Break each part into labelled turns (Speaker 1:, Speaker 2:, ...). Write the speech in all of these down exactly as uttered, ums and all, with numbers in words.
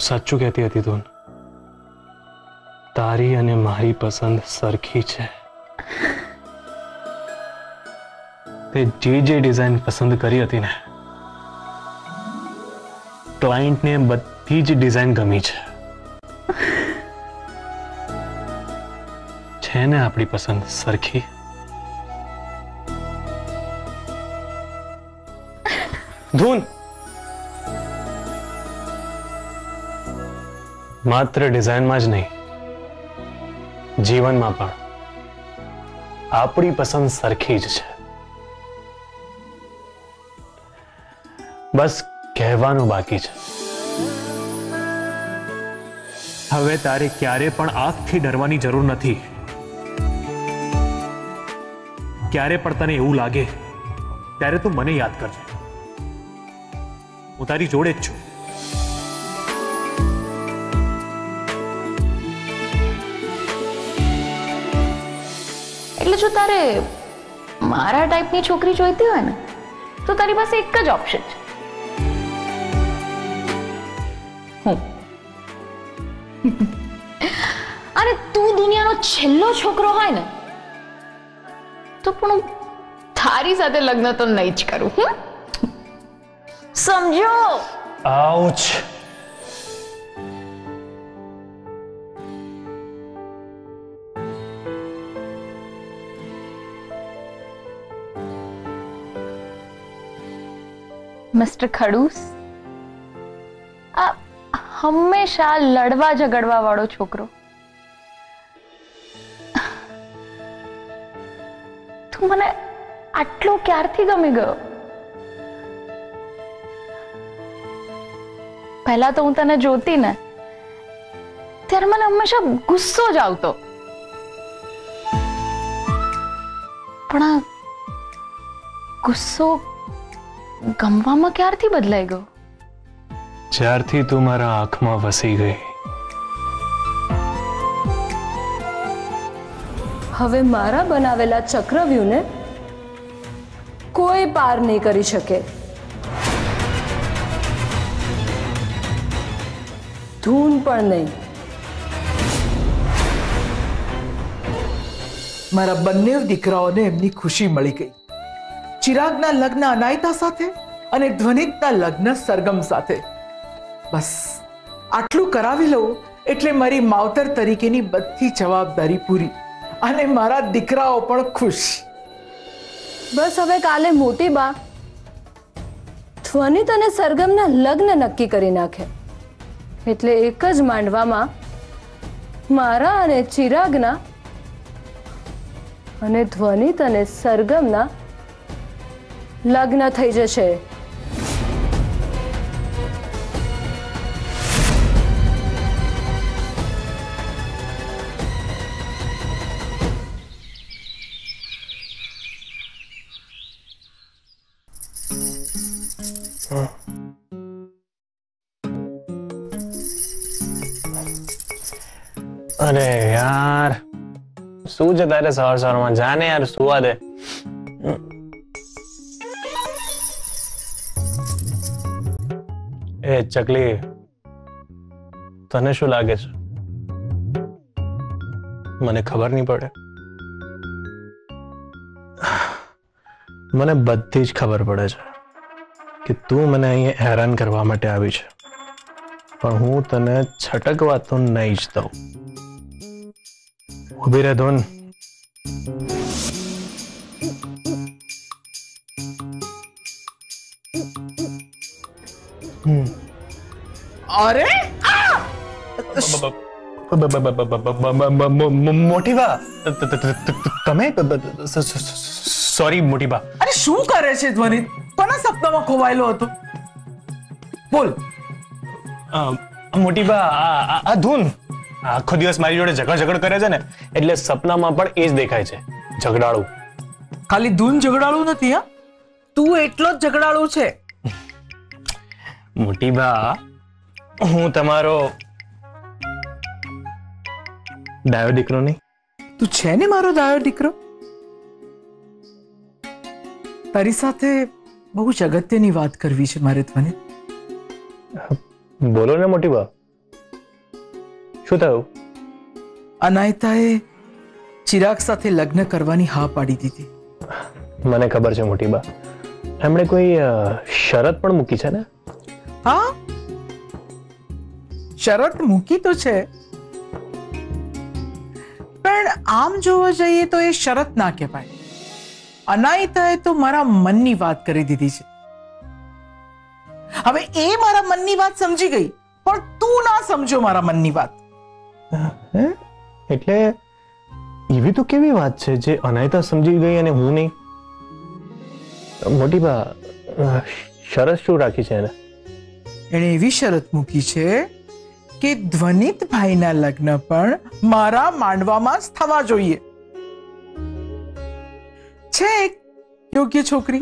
Speaker 1: સાચું કહેતી હતી ધૂન, તારી અને મારી પસંદ સરખી છે. તે જે જે ડિઝાઇન પસંદ કરી હતી ને, ક્લાયન્ટને બધી જ ડિઝાઇન ગમી છે. છે ને આપણી પસંદ સરખી? ધૂન, માત્ર ડિઝાઇનમાં જ નહીં, જીવનમાં પણ આપણી પસંદ સરખી જ છે. બસ કહેવાનું બાકી છે.
Speaker 2: હવે તારે ક્યારે પણ આંખથી ડરવાની જરૂર નથી. ક્યારે પણ તને એવું લાગે ત્યારે તું મને યાદ કરજે. હું તારી જોડે જ છું.
Speaker 3: એટલે જો તારે મારા ટાઈપની છોકરી જોઈતી હોય ને, તો તારી પાસે એક જ ઓપ્શન છે, હું. અને તું દુનિયાનો છેલ્લો છોકરો હોય ને, તો પણ હું તારી સાથે લગ્ન તો નહીં જ કરું. હું સમજો?
Speaker 1: આઉચ.
Speaker 3: મિસ્ટર ખડૂસ, આ હંમેશા લડવા ઝઘડવા વાળો છોકરો, તું મને આટલો ક્યારથી ગમી ગયો? પહેલા તો હું તને જોતી ને ત્યારે મને હંમેશા ગુસ્સો જ આવતો, પણ આ ગુસ્સો ગમવામાં ક્યારથી બદલાઈ ગયો?
Speaker 1: જ્યારથી તું મારા આંખમાં વસી ગઈ.
Speaker 4: હવે મારા બનાવેલા ચક્રવ્યૂહને કોઈ પાર નહીં કરી શકે. ધૂન પણ નહીં.
Speaker 5: મારા બંને દીકરાઓને એમની ખુશી મળી ગઈ. ચિરાગના લગ્ન અનાયતા સાથે અને ધ્વનિતના લગ્ન સરગમ સાથે. બસ આટલું કરાવી લઉં એટલે મારી માવતર તરીકેની બધી જવાબદારી પૂરી અને મારા દીકરાઓ પણ ખુશ.
Speaker 4: બસ હવે કાલે મોટી બા ધ્વનિત અને સરગમના લગ્ન નક્કી કરી નાખે એટલે એક જ માંડવામાં મારા અને ચિરાગના અને ધ્વનિત અને સરગમના લગ્ન થઈ જશે.
Speaker 1: અરે યાર, શું છે તારે સવાર સવારમાં? જાને યાર, સુવા દે. એ ચકલી, તને શું લાગે છે મને ખબર નહીં પડે? મને બધી જ ખબર પડે છે કે તું મને અહીંયા હેરાન કરવા માટે આવી છે, પણ હું તને છટકવા તો નહીં જ દઉં. ઉભી રહે ધૂન.
Speaker 5: અરે
Speaker 1: મોટી બા, તમે? સોરી મોટી બા.
Speaker 5: અરે શું કરે છે ધ્વનિત? કોના સપનામાં ખોવાયેલો હતો? બોલ.
Speaker 1: મોટી બા, આ ધૂન આખો દિવસ મારી જોડે ઝઘડ ઝઘડ કરે છે ને, એટલે સપનામાં પણ એ જ દેખાય છે, ઝઘડાળું.
Speaker 5: ખાલી ધૂન ઝઘડાળું નથી, હા, તું એટલો જ ઝઘડાળું છે.
Speaker 1: મોટી બા, હું તમારો ડાયો દીકરો નહીં?
Speaker 5: તું છે ને મારો ડાયો દીકરો. તારી સાથે બહુ જ અગત્યની વાત કરવી છે મારે ધ્વનિત.
Speaker 1: બોલો ને મોટી બા. શું થયું?
Speaker 5: અનાયતાએ ચિરાગ સાથે લગ્ન કરવાની હા પાડી દીધી.
Speaker 1: મને ખબર છે મોટી બા, એમણે કોઈ અ, શરત પણ મૂકી છે ને?
Speaker 5: હા, શરત મૂકી તો છે, પણ આમ જોવા જઈએ તો એ શરત ના કહેવાય. અનાયતાએ તો મારા મનની વાત કરી દીધી છે. હવે એ મારા મનની વાત સમજી ગઈ, પણ તું ના સમજો મારા મનની વાત.
Speaker 1: હે? એટલે એવી તો કેવી વાત છે જે અનાયતા સમજી ગઈ અને હું નહીં? મોટી બા, અ, શરત શું રાખી છે એને?
Speaker 5: એણે એવી શરત મૂકી છે કે ધ્વનિત ભાઈના લગ્ન પણ મારા માંડવામાં જ થવા જોઈએ. છે એક યોગ્ય છોકરી.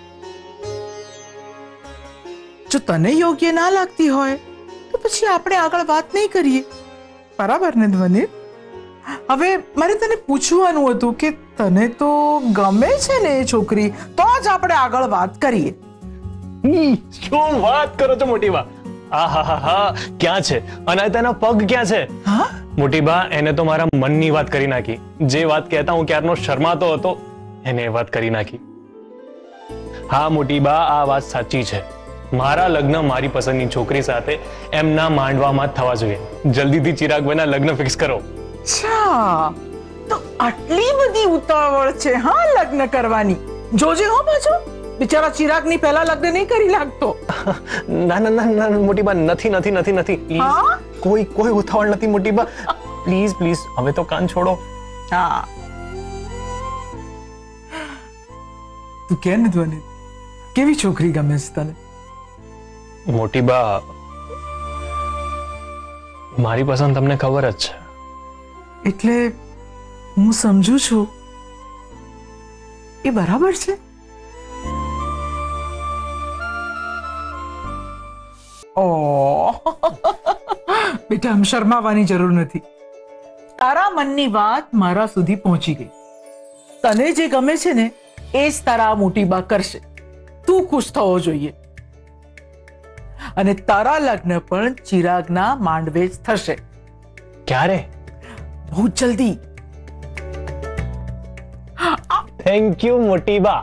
Speaker 5: જો તને યોગ્ય ના લાગતી હોય તો પછી આપણે આગળ વાત નહીં કરીએ, બરાબર ને ધ્વનિત? હવે મારે તને પૂછવાનું હતું કે તને તો ગમે છે ને એ છોકરી, તો જ આપણે આગળ વાત કરીએ.
Speaker 1: ઈ, શું વાત કરો છો મોટી બા? આ હા હા હા, ક્યાં છે અનાયતાના પગ? ક્યાં છે?
Speaker 5: હા,
Speaker 1: મોટી બા, એને તો મારા મનની વાત કરી નાખી. જે વાત કહેતા હું ક્યારનો શરમાતો હતો, એને એ વાત કરી નાખી. હા મોટી બા, આ વાત સાચી છે. મારા લગ્ન મારી પસંદની છોકરી સાથે એમના માંડવામાં જ થવા જોઈએ. જલ્દીથી ચિરાગભાઈના લગ્ન ફિક્સ કરો.
Speaker 5: અચ્છા, તો આટલી બધી ઉતાવળ છે હા લગ્ન કરવાની? જોજે હો પાછો, બિચારા ચિરાગની પહેલા લગ્ન નહીં કરી લાગતો.
Speaker 1: ના ના ના ના મોટી બા, નથી નથી નથી નથી Please.
Speaker 5: હા?
Speaker 1: કોઈ કોઈ ઉતાવળ નથી મોટી બા. પ્લીઝ પ્લીઝ, હવે તો કાન છોડો.
Speaker 5: હા, તું કે ને ધ્વનિ, કેવી છોકરી ગમે છે તને?
Speaker 1: મોટી બા, મારી પસંદ તમને ખબર જ છે.
Speaker 5: એટલે હું સમજુ છું એ બરાબર છે. ઓ બેટા, આમ શરમાવાની જરૂર નથી. તારા મનની વાત મારા સુધી પહોંચી ગઈ. તને જે ગમે છે ને એ જ તારા મોટી બા કરશે. તું ખુશ થવો જોઈએ. અને તારા લગ્ન પણ ચિરાગના માંડવે જ થશે.
Speaker 1: ક્યારે?
Speaker 5: બહુ જલ્દી.
Speaker 1: થેન્ક યુ મોટી બા.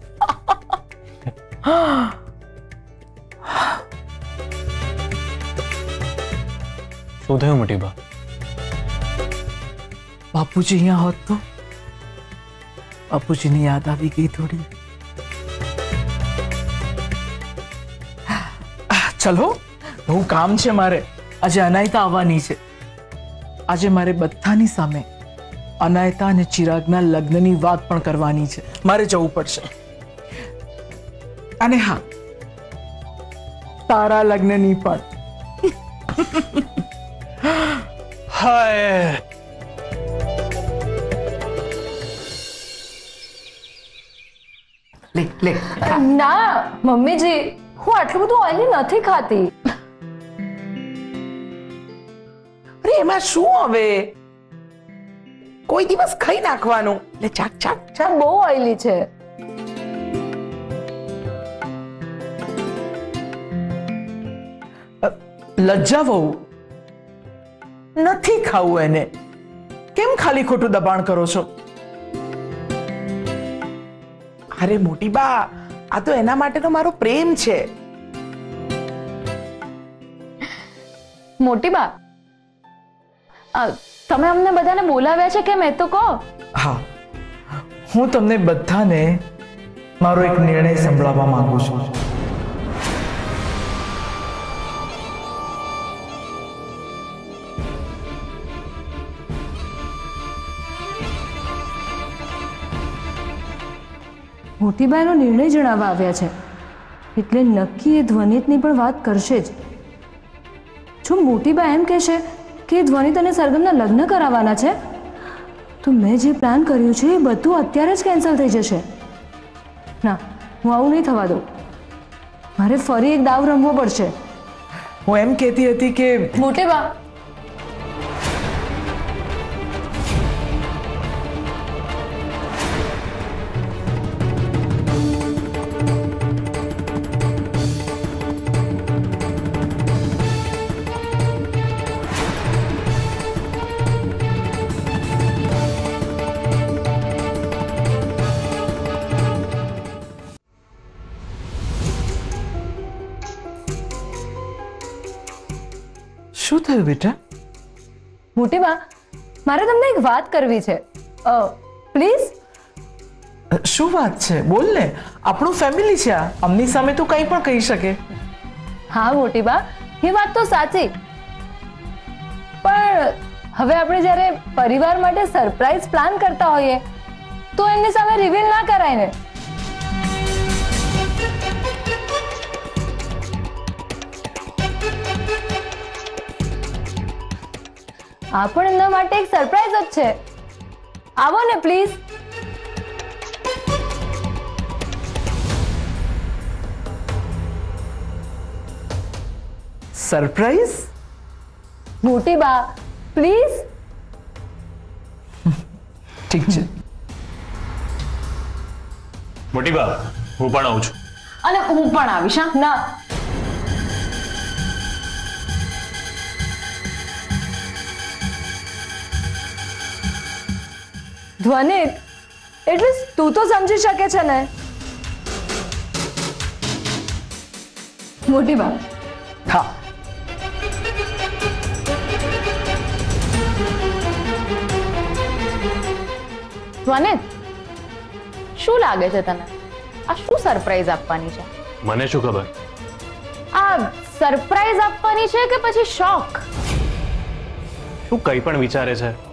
Speaker 1: શું થયું મોટી બા?
Speaker 5: બાપુજી અહીંયા હોત તો? બાપુજીની યાદ આવી ગઈ થોડી. ચલો, બહુ કામ છે મારે. આજે અનાયતા આવવાની છે. આજે મારે બધાની સામે અનાયતા અને ચિરાગના લગ્નની વાત પણ કરવાની છે. મારે જવું પડશે. અને હા, તારા લગ્નની પણ.
Speaker 1: હાય,
Speaker 5: લે લે.
Speaker 4: ના મમ્મીજી, હું આટલું બધું ઓઇલી નથી ખાતી.
Speaker 5: અરે એમાં શું હવે, કોઈ દિવસ ખાઈ નાખવાનું. લે ચાક ચાક ચાક.
Speaker 4: બહુ ઓઇલી છે.
Speaker 5: લજ્જા વહુ, નથી ખાવું એને. કેમ ખાલી ખોટું દબાણ કરો છો? અરે મોટી બા, આ તો એના માટેનો મારો પ્રેમ છે.
Speaker 3: મોટી બા, અ, તમે અમને બધાને બોલાવ્યા છે કેમ એ તો કહો.
Speaker 5: હા, હું તમને બધાને મારો એક નિર્ણય સંભળાવવા માંગુ છું.
Speaker 4: મોટીબાઈનો નિર્ણય જણાવવા આવ્યા છે, એટલે નક્કી એ ધ્વનિતની પણ વાત કરશે જ. જો મોટીબા એમ કહેશે કે ધ્વનિત અને સરગમના લગ્ન કરાવવાના છે, તો મેં જે પ્લાન કર્યું છે એ બધું અત્યારે જ કેન્સલ થઈ જશે. ના, હું આવું નહીં થવા દઉં. મારે ફરી એક દાવ રમવો પડશે.
Speaker 5: હું એમ કહેતી હતી કે
Speaker 4: મોટીબા,
Speaker 5: શું થયું બેટા?
Speaker 4: મોટી બા, મારે તમને એક વાત કરવી છે, પ્લીઝ.
Speaker 5: શું વાત છે? બોલ ને, આપણું ફેમિલી છે આ, અમની સામે તું કંઈ પણ કહી શકે.
Speaker 4: હા મોટી બા, એ વાત તો સાચી, પણ હવે આપણે જ્યારે પરિવાર માટે સરપ્રાઈઝ પ્લાન કરતા હોઈએ તો એમની સામે રિવીલ ના કરાય ને. આ પણ એમના માટે એક સરપ્રાઈઝ જ છે. આવો ને પ્લીઝ.
Speaker 5: સરપ્રાઈઝ?
Speaker 4: મોટી બા પ્લીઝ.
Speaker 5: ઠીક છે.
Speaker 1: મોટી બા, હું પણ આવું છું.
Speaker 3: અને હું પણ આવીશ. હા,
Speaker 4: ના, ધ્વનિત એટલે તું તો સમજી શકે છે ને. મોટી બા,
Speaker 5: હા.
Speaker 3: ધ્વનિત, શું લાગે છે તને? આ શું સરપ્રાઈઝ આપવાની છે?
Speaker 1: મને શું ખબર?
Speaker 3: આ સરપ્રાઈઝ આપવાની છે કે પછી શોક?
Speaker 1: તું કંઈ પણ વિચારે છે.